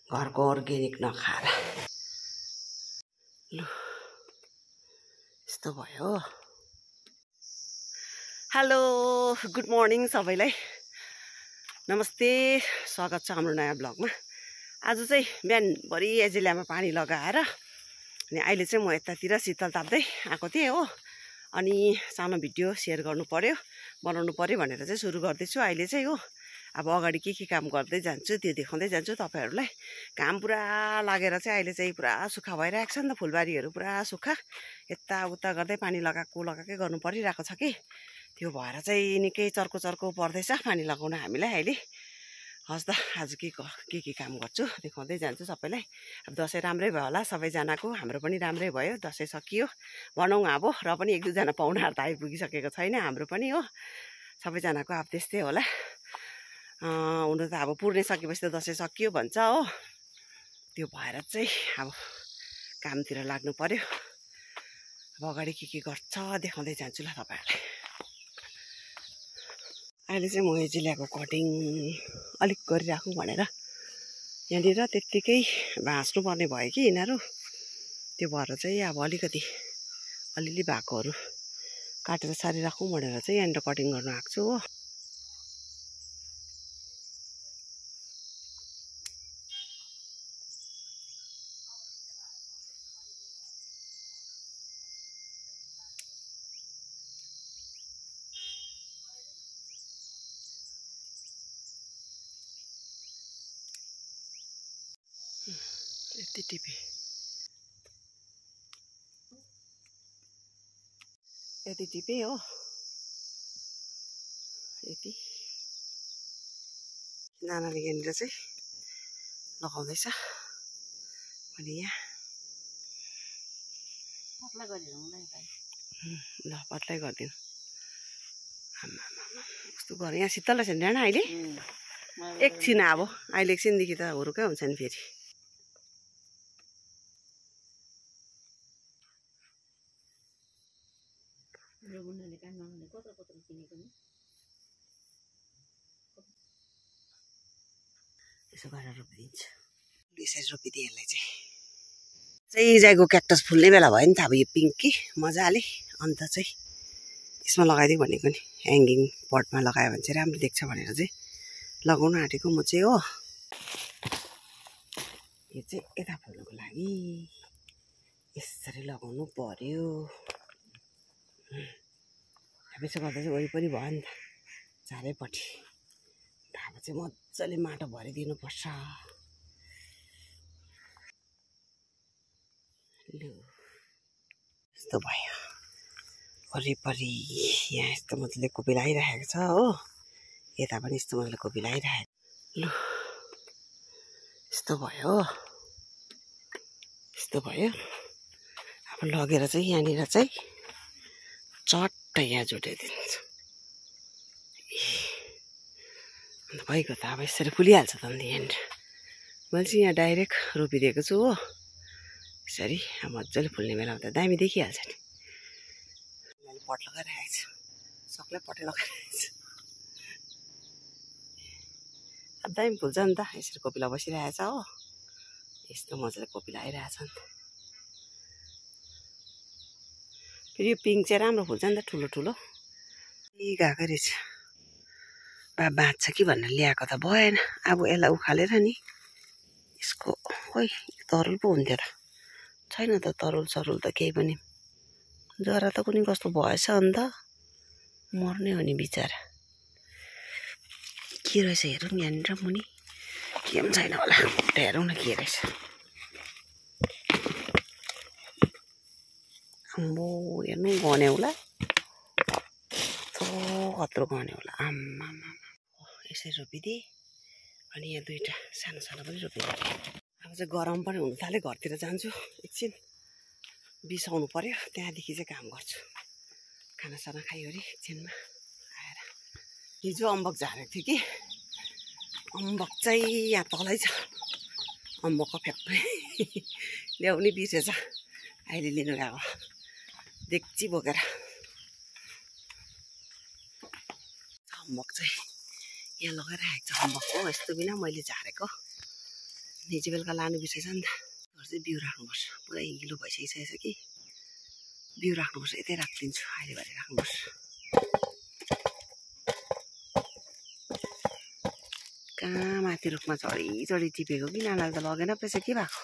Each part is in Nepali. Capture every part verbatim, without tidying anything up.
घरको अर्ग्यानिक नखाएर लु यस्तो भयो। हेलो गुड मर्निङ सबैलाई, नमस्ते, स्वागत छ हाम्रो नयाँ ब्लगमा। आज चाहिँ बिहानभरि एजेलियामा पानी लगाएर अनि अहिले चाहिँ म यतातिर शीतल ताप्दै आएको थिएँ हो। अनि सानो भिडियो सेयर गर्नु पर्यो बनाउनु पर्यो भनेर चाहिँ सुरु गर्दैछु अहिले चाहिँ हो। अब अगाडि के के काम गर्दै जान्छु त्यो देखाउँदै जान्छु तपाईहरुलाई। काम पुरा लागेर चाहिँ अहिले चाहिँ पुरा सुक्खा भइरहेको छ नि त, फुलबारीहरू पुरा सुक्खा, यताउता गर्दै पानी लगाएको लगाएकै गर्नु परिरहेको छ कि, त्यो भएर चाहिँ निकै चर्को चर्को पर्दैछ पानी लगाउन हामीलाई अहिले। हस् त आज के के के काम गर्छु देखाउँदै जान्छु सबैलाई। अब दसैँ राम्रै भयो होला सबैजनाको, हाम्रो पनि राम्रै भयो, दसैँ सकियो भनौँ अब। र पनि एक दुईजना पाहुनाहरू त आइपुगिसकेको छैन, हाम्रो पनि हो, सबैजनाको अब त्यस्तै होला। हुनु त अब पुर्ने सकेपछि त दसैँ सकियो भन्छ हो। त्यो भएर चाहिँ अब कामतिर लाग्नु पर्यो। अब अगाडि के के गर्छ देखाउँदै जान्छु ल तपाईहरुलाई। अहिले चाहिँ म एजेलियाको कटिङ अलिक गरिराखौँ भनेर यहाँनिर त्यत्तिकै भाँच्नु पर्ने भयो कि यिनीहरू, त्यो भएर चाहिँ अब अलिकति अलिअलि भएकोहरू काटेर सारिराखौँ भनेर चाहिँ यहाँनिर कटिङ गर्न आएको छु हो। यति टिपे यति टिपे हो, यति नानाले यहाँनिर चाहिँ लगाउँदैछ। अनि यहाँ पत्ला गरिदिनु ल, पत्लै गरिदिनु। आमा कस्तो गरेँ यहाँ शीतल रहेछ नि अहिले एकछिन, अब अहिले एकछिनदेखि त हुरुकै हुन्छ नि फेरि। यसो गरेर रोपिदिन्छु, यसरी रोपिदिएँ यसलाई चाहिँ चाहिँ जाइको क्याक्टस फुल्ने बेला भयो नि त अब यो पिङ्क कि मजाले। अन्त चाहिँ यसमा लगाइदिउँ भनेको नि, ह्याङ्गिङ पटमा लगायो भने चाहिँ राम्रो देख्छ भनेर चाहिँ लगाउन आँटेको म चाहिँ हो। यो चाहिँ यता फुल्नुको लागि यसरी लगाउनु पर्यो। अब यसो गर्दा चाहिँ वरिपरि भयो नि त चारैपट्टि। अब चाहिँ मजाले माटो भरिदिनुपर्छ। लु यस्तो भयो वरिपरि, यहाँ यस्तो मजाले कोपी लगाइरहेको छ हो, यता पनि यस्तो मजाले कोपी लगाइरहेको। लु यस्तो भयो यस्तो भयो। अब लगेर चाहिँ यहाँनिर चाहिँ चट्ट यहाँ जुटाइदिन्छु। अन्त भइगयो त, अब यसरी फुलिहाल्छ त अन्त यहाँनिर। मैले चाहिँ यहाँ डाइरेक्ट रोपिदिएको छु हो, यसरी अब मजाले फुल्ने बेलामा त दामी देखिहाल्छ नि। मैले पट लगाइरहेको छु, सक्लै पटै लगाइरहेको छु। अब दामी फुल्छ नि त यसरी कोपिला बसिरहेछ हो, यस्तो मजाले कोपिला आइरहेछ नि त। फेरि यो पिङ्क चाहिँ राम्रो फुल्छ नि त, ठुलो ठुलो यी गएको रहेछ। बा बाँच्छ कि भनेर ल्याएको त भएन, अब यसलाई उखालेर नि यसको खोइ तरुल पो हुन्थ्यो त, छैन त तरुल सरुल त केही पनि। जरा त कुनै कस्तो भएछ अन्त मर्ने हो नि बिचरा। के रहेछ हेरौँ यहाँनिर मुनि, के पनि छैन होला, हेरौँ न के रहेछ। अम्बो हेर्नु गन्यौला, कत्रो कत्रो गन्यौला, आम्मा यसरी रोपिदिएँ। अनि यहाँ दुईवटा सानो सानो पनि रोपिदिएँ। अब चाहिँ गरम पनि हुनु थाल्यो, घरतिर जान्छु एकछिन बिसाउनु पर्यो, त्यहाँदेखि चाहिँ काम गर्छु। खानासाना खाइवरी एकछिनमा आएर हिजो अम्बक झारेको थियो कि, अम्बक चाहिँ यहाँ तलै छ, अम्बकको फ्याक्ट्री ल्याउनै बिर्सेछ। अहिले लिनु गएको डेक्ची बोकेर अम्बक चाहिँ यहाँ लगाइराखेको छ। अम्बकको यस्तो बिना मैले झारेको हिजो बेलुका लानु बिर्सेछ नि त। घर चाहिँ बिउ राख्नुपर्छ, पुरै गिलो भइसकिसकेछ कि बिउ राख्नुपर्छ। यतै राखिदिन्छु, अहिले भरे राख्नुपर्छ। कहाँ माथि रुखमा चढी चढी टिपेको कि नानाले त लगेन रहेछ, के भएको?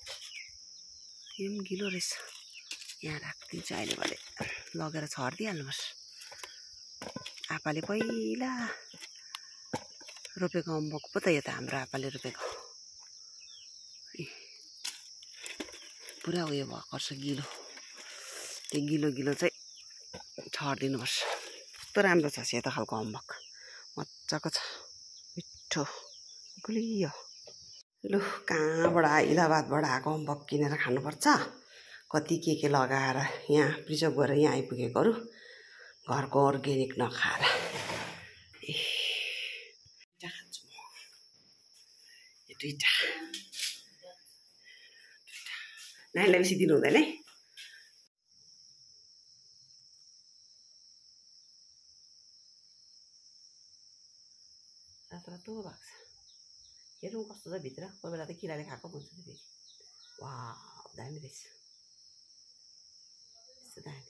यो पनि गिलो रहेछ। यहाँ राखिदिन्छु, अहिले भरे लगेर छरिदिइहाल्नुपर्छ। आपाले पहिला रोपेको अम्बक पो त, यो त हाम्रो आपाले रोपेको। पुरा उयो भएको छ, गिलो। त्यो गिलो गिलो चाहिँ छरिदिनुपर्छ। कस्तो राम्रो छ सेतो खालको अम्बक, मजाको छ, मिठो गुलियो। लु, कहाँबाट इलाहाबादबाट आएको अम्बक किनेर खानुपर्छ। कति के के लगाएर यहाँ प्रिजर्भ गरेर यहाँ आइपुगेकोहरू, घरको अर्ग्यानिक नखाएर। ए दुईवटा खान्छु म, यो दुईवटा। नानीलाई बेसी दिनु हुँदैन है। रातो रातो भएको छ, हेरौँ कस्तो छ भित्र। कोही बेला त किराले खाएको हुन्छ नि फेरि। वा दामी रहेछ, यस्तो दामी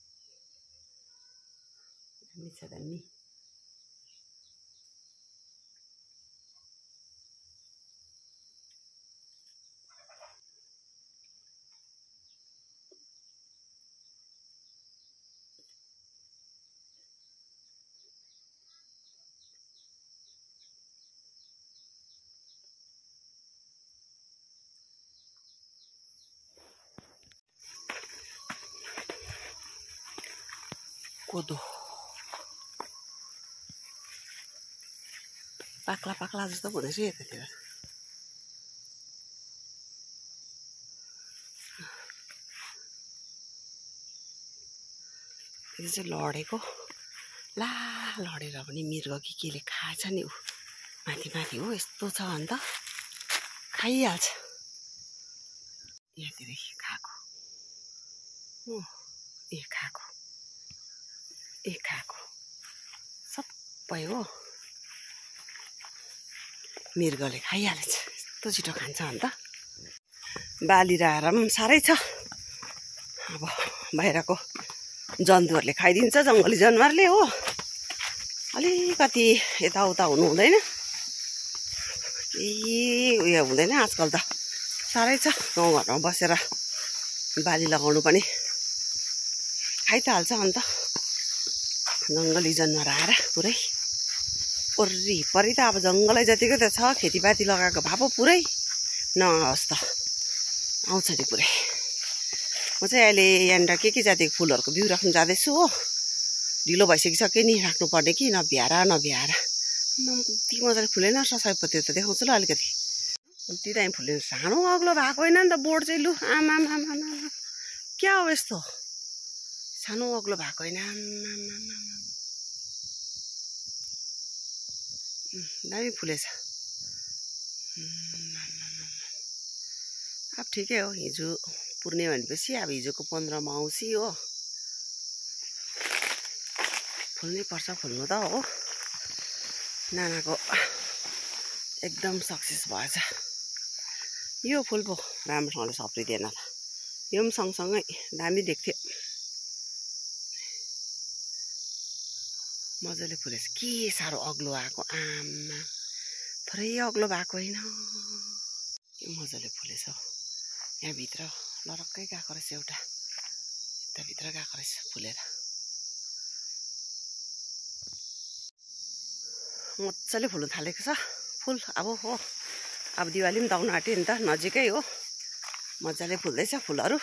दामी छ, दामी। कोदो पाक्ला पाक्ला जस्तो पो हुँदैछ यतातिर। यो चाहिँ लडेको, ला लडेर पनि मृग कि केले खाएछ नि। ऊ माथि माथि हो, यस्तो छ अन्त खाइहाल्छ। यहाँतिर खाएको, ए खाएको, ए खाएको सबै हो, मृगले खाइहालेछ। यस्तो छिटो खान्छ अन्त। बाली राखेर पनि साह्रै छ। अब बाहिरको जन्तुहरूले खाइदिन्छ, जङ्गली जनावरले हो। अलिकति यताउता हुनु हुँदैन, केही उयो हुँदैन। आजकल त साह्रै छ, गाउँघरमा बसेर बाली लगाउनु पनि खाइ त हाल्छ। अन्त जङ्गली जनावर आएर पुरै वरिपरि त अब जङ्गलै जतिकै त छ। खेतीपाती लगाएको भए पो पुरै नहोस् त, आउँछ नि पुरै। म चाहिँ अहिले यहाँनिर के के जातिको फुलहरूको बिउ राख्नु जाँदैछु हो। ढिलो भइसकिसक्यो नि राख्नुपर्ने कि, नभ्याएर नभ्याएर। कति मजाले फुलेन सयपत्री त देखाउँछु ल अलिकति। कति दामी फुलेन, सानो अग्लो भएको होइन नि त बोर्ड चाहिँ। लु आमा आमा आमा क्या हो यस्तो, सानो अग्लो भएको होइन। दामी फुलेछ। अब ठिकै हो, हिजो पुर्णे भनेपछि अब हिजोको पन्ध्रमा औँसी हो, फुल्नै पर्छ। फुल्नु त हो। नानाको एकदम सक्सेस भएछ। यो फुल पो राम्रोसँगले सप्रिँदैन त, यो पनि सँगसँगै दामी देख्थ्यो। मजाले फुलेछ। के साह्रो अग्लो आएको, आमा थोरै अग्लो भएको होइन, के मजाले फुलेछ हौ। यहाँभित्र लरक्कै गएको रहेछ, एउटा यताभित्र गएको रहेछ फुलेर। मजाले फुल्नु थालेको छ फुल। अब हो, अब दिवाली पनि त आउनु आँट्यो नि त, नजिकै हो। मजाले फुल्दैछ फुलहरू।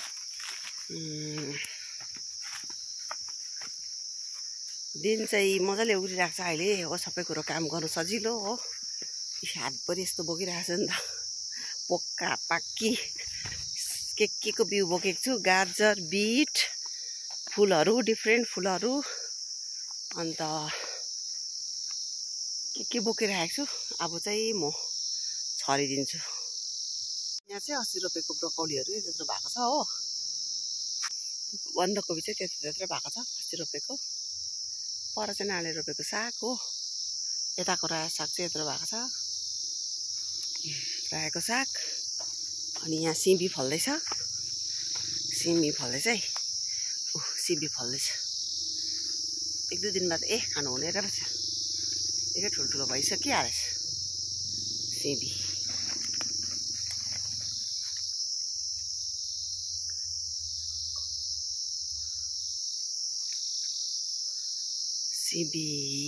दिन चाहिँ मजाले उडिरहेको छ अहिले हो। सबै कुरो काम गर्नु सजिलो हो। हातभरि यस्तो बोकिरहेको छ नि त, पोका पाकी के के को बिउ बोकेको छु। गाजर, बिट, फुलहरू, डिफ्रेन्ट फुलहरू, अन्त के के बोकिरहेको छु। अब चाहिँ म छरिदिन्छु। यहाँ चाहिँ अस्ति रोपेको ब्रोकौलीहरू यत्रो भएको छ हो। बन्दाकोपी चाहिँ त्यत्रो त्यत्रो भएको छ अस्ति रोपेको। पर चाहिँ नाले रोपेको साग हो। यताको रायो साग चाहिँ यत्रो भएको छ। रायोको साग अनि यहाँ सिमी फल्दैछ सिमी फल्दैछ है ऊ सिमी फल्दैछ एक दुई दिन बाद ए खानु हुने रहेछ एकै ठुल्ठुलो भइसकिहालेछ सिमी सिमी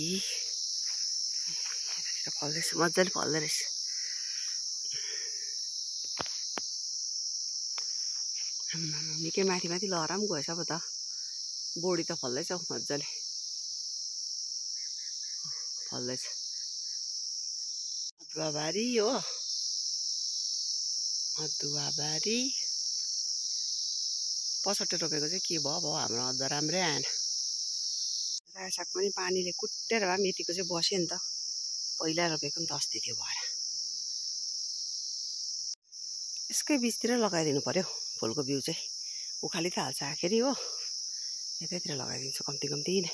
फल्दैछ मजाले फल्दो रहेछ निकै माथि माथि लहरा पनि गएछ अब त बोडी त फल्दैछ हौ मजाले फल्दैछ अदुवाबारी हो अदुवाबारी पछौटे रोपेको चाहिँ के भयो भयो हाम्रो अदुवा राम्रै आएन रायो साग पनि पानीले कुटेर भए पनि यतिको चाहिँ बस्यो नि त पहिला रोपेको नि त अस्ति त्यो भएर यसकै बिचतिर लगाइदिनु पर्यो फुलको बिउ चाहिँ उखाली त हाल्छ आखिरी हो यतैतिर लगाइदिन्छु कम्ती कम्ती नै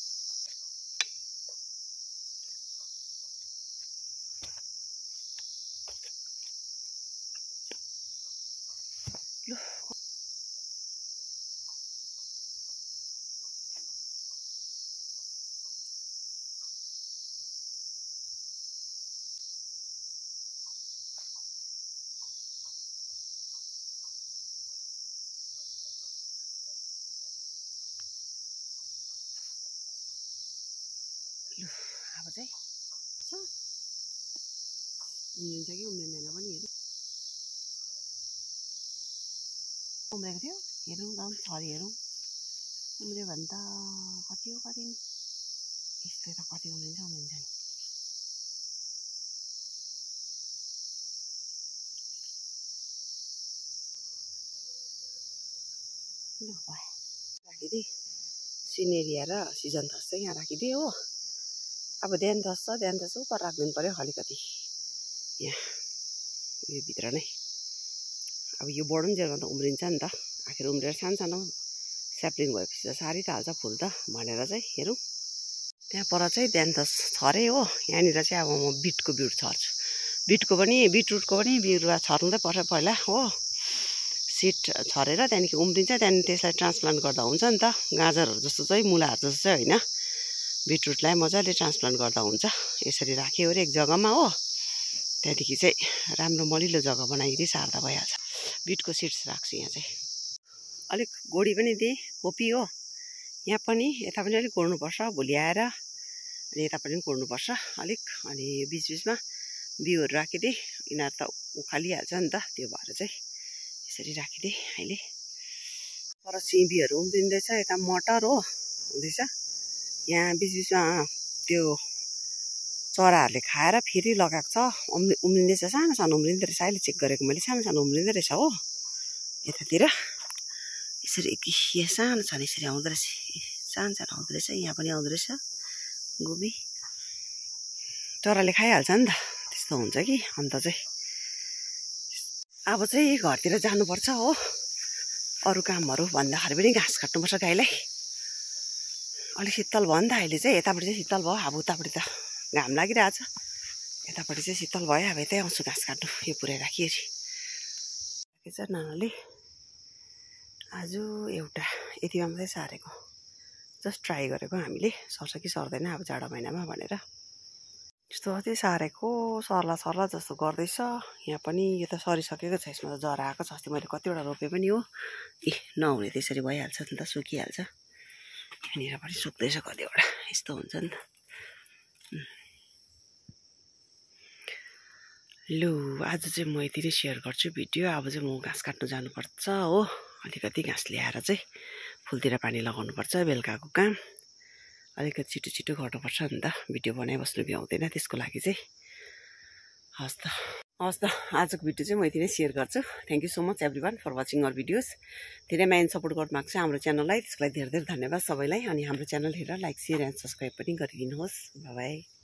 अब चाहिँ उम्रिन्छ कि उम्रिँदैन पनि हेरौँ उम्रेको थियो हेरौँ ल छरी हेरौँ उम्रियो भने त कति हो कति यस्तै त कति उम्रिन्छ उम्रिन्छ नि ल भयो राखिदिए सिनेरिया र सिजन थस चाहिँ यहाँ राखिदिए हो अब ध्यान दस छ ध्यान दस उपर राखिदिनु पर्यो अलिकति यहाँ उयो भित्र नै अब यो बढुन् जेलमा त उम्रिन्छ नि त आखिर उम्रेर सानो सानो स्याप्लिङ भएपछि त सारी त हाल्छ फुल त भनेर चाहिँ हेरौँ त्यहाँ पर चाहिँ ध्यान दस छ अरे हो यहाँनिर चाहिँ अब म बिटको बिट छर्छु बिटको पनि बिटरुटको पनि बिरुवा छर्दै पर्छ पहिला हो सिड छरेर त्यहाँदेखि उम्रिन्छ त्यहाँदेखि त्यसलाई ट्रान्सप्लान्ट गर्दा हुन्छ नि त गाजरहरू जस्तो चाहिँ मुलाहरू जस्तो चाहिँ होइन बिटरुटलाई मजाले ट्रान्सप्लान्ट गर्दा हुन्छ यसरी राख्यो अरे एक जग्गामा हो त्यहाँदेखि चाहिँ राम्रो मलिलो जग्गा बनाइदिए सार्दा भइहाल्छ बिटको सिड्स राख्छु यहाँ चाहिँ अलिक गोडी पनि दिएँ कोपी हो यहाँ पनि यता पनि अलिक गोड्नुपर्छ भोलि आएर अनि यता पनि गोड्नुपर्छ अलिक अनि बिचबिचमा बिउहरू राखिदिएँ यिनीहरू त उखालिहाल्छ नि त त्यो भएर चाहिँ यसरी राखिदिएँ अहिले पर सिमीहरू उम्रिँदैछ यता मटर हो हुँदैछ यहाँ बिचबिचमा त्यो चराहरूले खाएर फेरि लगाएको छ उम्रि उम्रिँदैछ सानो सानो उम्रिँदो रहेछ अहिले चेक गरेको मैले सानो सानो उम्रिँदो रहेछ हो यतातिर यसरी यहाँ सानो छन् यसरी आउँदो रहेछ सानो सानो आउँदो रहेछ यहाँ पनि आउँदो रहेछ गोबी चराले खाइहाल्छ नि त त्यस्तो हुन्छ कि अन्त चाहिँ अब चाहिँ घरतिर जानुपर्छ हो अरू कामहरू भन्दाखेरि पनि घाँस काट्नुपर्छ गाईलाई अलिक शीतल भयो नि त अहिले चाहिँ यतापट्टि चाहिँ शीतल भयो अब उतापट्टि त घाम लागिरहेछ यतापट्टि चाहिँ शीतल भयो अब यतै आउँछु घाँस काट्नु यो पुऱ्याइ राखिएरि के छ नानाले आज एउटा यतिमा मात्रै सारेको जस्ट ट्राई गरेको हामीले सर्छ कि सर्दैन अब जाडो महिनामा भनेर यस्तो अझै सारेको सर्ला सर्ला जस्तो गर्दैछ यहाँ पनि यो त सरिसकेको छ यसमा त जरा आएको छ अस्ति मैले कतिवटा रोपेँ पनि हो ए नहुने त्यसरी भइहाल्छ नि त सुकिहाल्छ यहाँनिर पनि सुक्दैछ कतिवटा यस्तो हुन्छ नि त लु आज चाहिँ म यति नै सेयर गर्छु भिडियो अब चाहिँ म घाँस काट्नु जानुपर्छ हो अलिकति घाँस ल्याएर चाहिँ फुलतिर पानी लगाउनुपर्छ बेलुकाको काम अलिकति छिटो छिटो गर्नुपर्छ नि त भिडियो बनाइबस्नु भ्याउँदैन त्यसको लागि चाहिँ हस् त हस् त आजको भिडियो चाहिँ म यति नै सेयर गर्छु thank you so much everyone for watching our videos धेरै माया सपोर्ट गर्नु भएको छ हाम्रो च्यानललाई त्यसको लागि धेरै धेरै धन्यवाद सबैलाई अनि हाम्रो च्यानल हेरेर लाइक सेयर एन्ड सब्सक्राइब पनि गरिदिनुहोस् बाई बाई